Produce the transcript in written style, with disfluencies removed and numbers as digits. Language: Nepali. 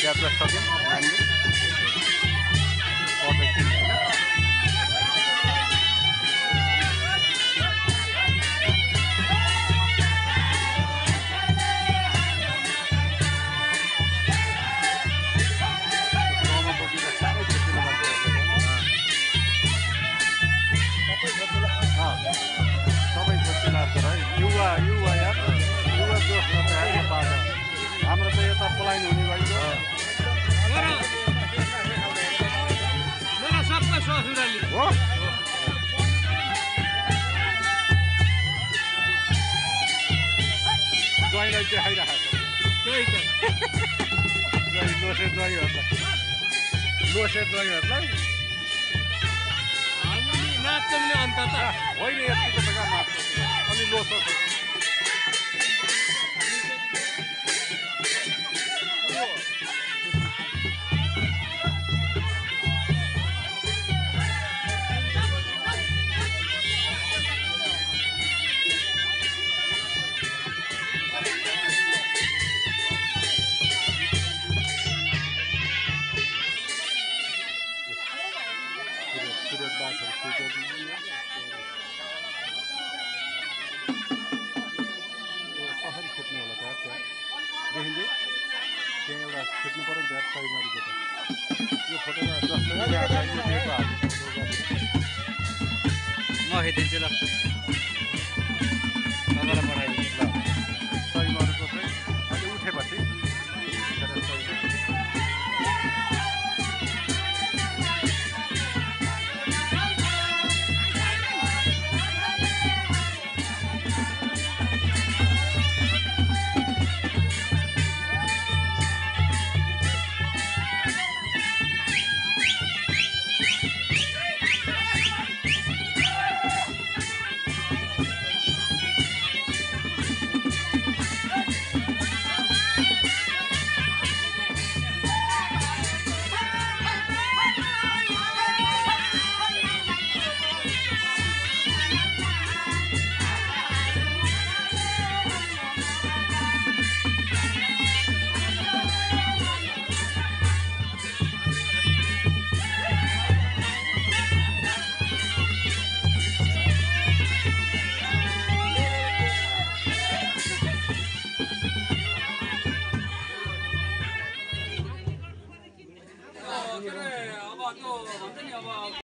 क्याप्चर सक्यो हामीले पर्फेक्ट टिम होइन सबै छोटो लाग्छ है युवा यार युवा जोस हाम्रो त यता पलायन हुने भइसक्यो हो ज्वाइँलाई देखाइरहेको लोसे ज्वाइँहरूलाई अन्त त होइन यतिको त कहाँ नाच्छ अनि लोसो कसरी खेप्ने होला त त्यहाँ देखिन्छ त्यहाँ एउटा खेप्नु पऱ्यो नि त्यहाँ सही मारिको त यो फोटो त जसले म हेरिदिन्छु ल तपाईँलाई पठाइदिन्छु ल